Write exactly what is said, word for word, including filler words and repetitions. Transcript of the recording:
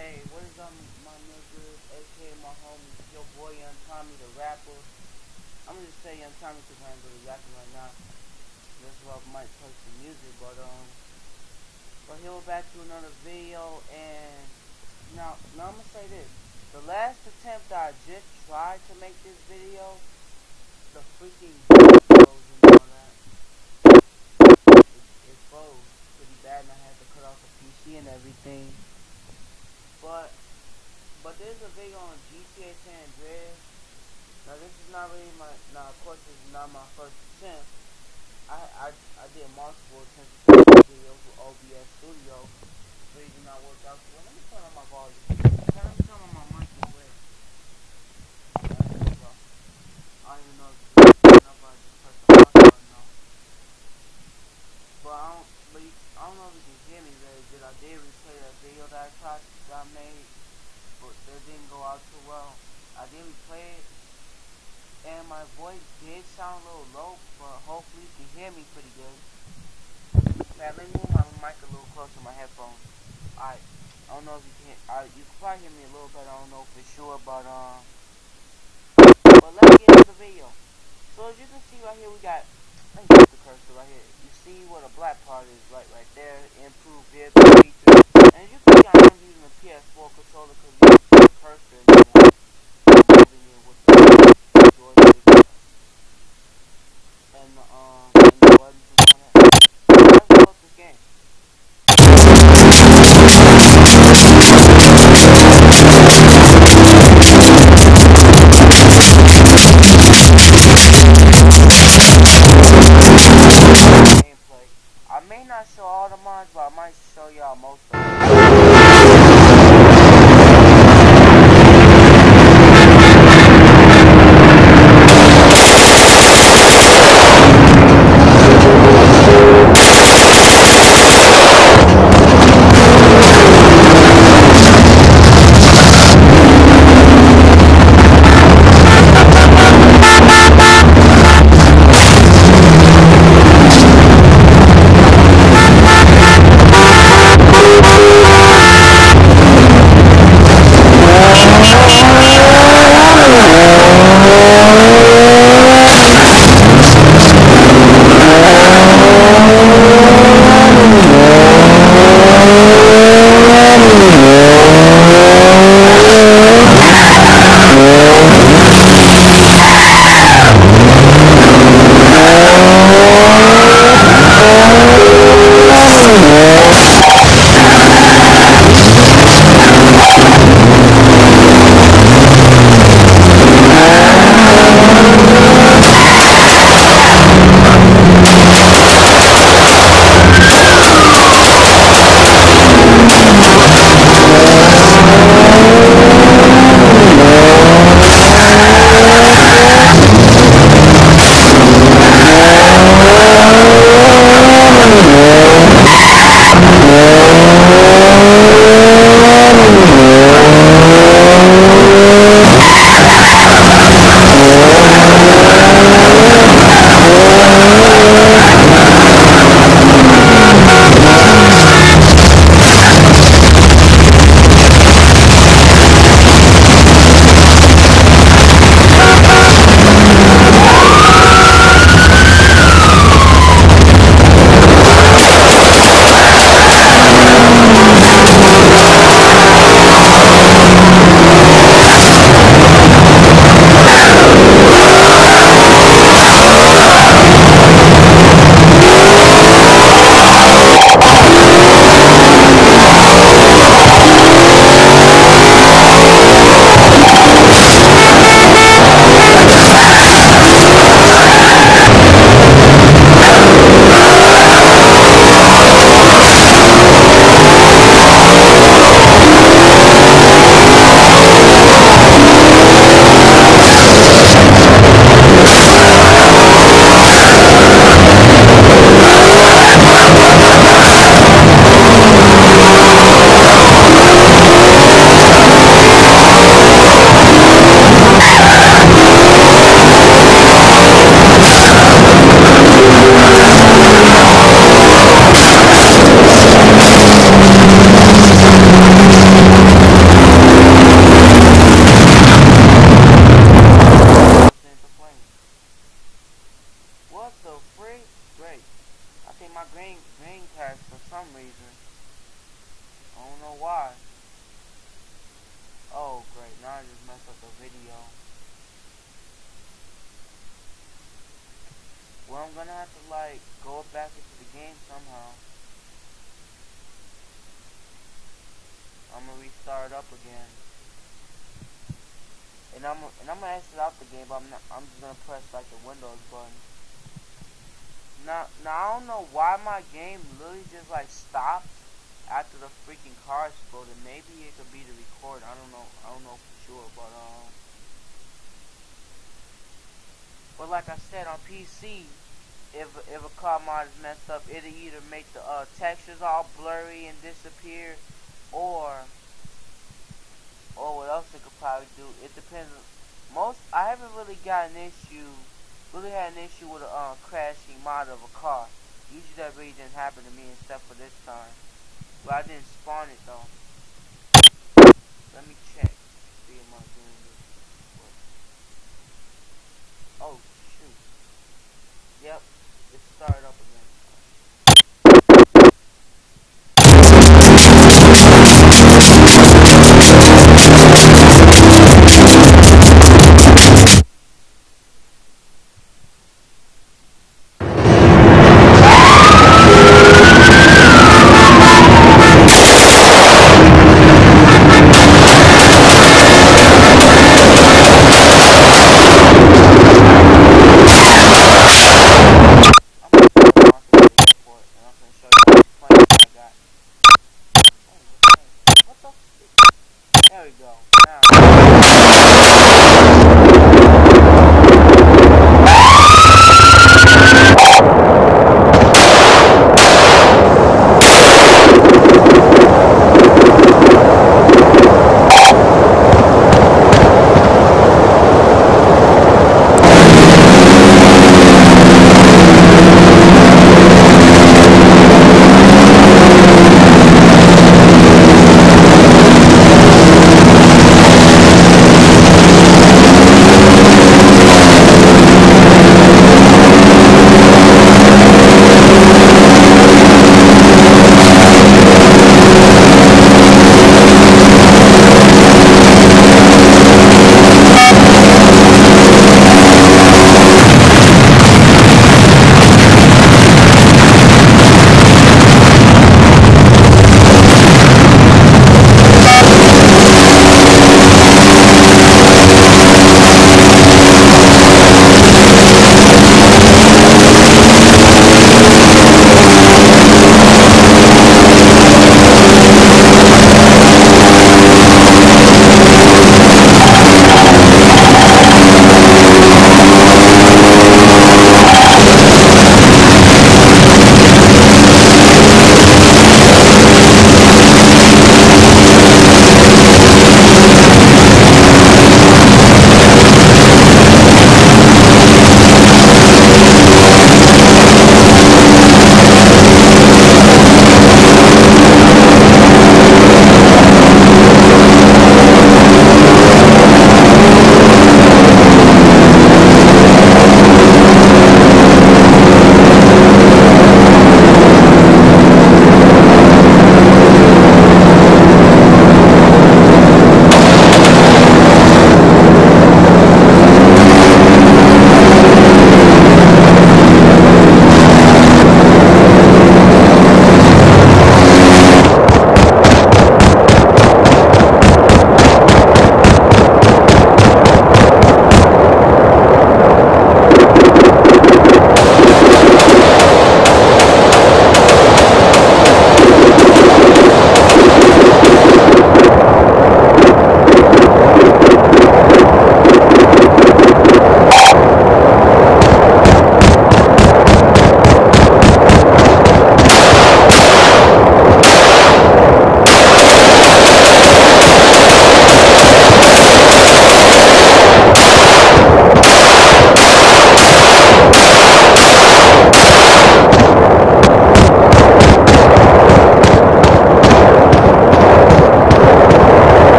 Hey, what is up, my niggas, aka my homies, your boy Young Tommy the rapper. I'm gonna just say Young Tommy because I ain't really rapping right now. That's why I might play some music, but um, but here we're back to another video, and now, now I'm gonna say this. The last attempt I just tried to make this video, the freaking froze and all that. It, it froze pretty bad, and I had to cut off the P C and everything. But But there's a video on G T A San Andreas. Now this is not really my, now of course this is not my first attempt. I, I, I did multiple attempts to make this video with O B S Studio. But it did not work out. Well, let me turn on my volume. Turn, turn on my mic away. There we go. I don't even know if it's good enough, I just press the mic button now. But I don't, but you, I don't know if you can hear me very good. I did replay that video that I tried, that I made, but that didn't go out too well. I did replay it, and my voice did sound a little low, but hopefully you can hear me pretty good. Man, let me move my mic a little closer to my headphones. Alright, I don't know if you can, uh, you can probably hear me a little bit, I don't know for sure, but um, but let's get into the video. So as you can see right here, we got, let me put the cursor right here. You see where the black part is, right, right there, improved vehicle features. And as you can see, I am using a P S four controller because you can see the cursor and then I'm moving it with the joystick and the, um, and the buttons and all that. Let's load this game. I may not show all the mods, but I might show y'all most of them. why. Oh great, now I just messed up the video. Well, I'm gonna have to like go back into the game somehow. I'm gonna restart up again. And I'm and I'm gonna exit out the game, but I'm not I'm just gonna press like the Windows button. Now now I don't know why my game literally just like stopped after the freaking car exploded. Maybe it could be the record. I don't know. I don't know for sure, but um but like I said, on P C, if if a car mod is messed up, it'll either make the uh, textures all blurry and disappear, or or what else it could probably do. It depends. Most I haven't really got an issue, really had an issue with a uh, crashing mod of a car. Usually that really didn't happen to me, except for this time. But I didn't spawn it though. Let me check. See am I doing this? Oh shoot. Yep. It started up again. There we go.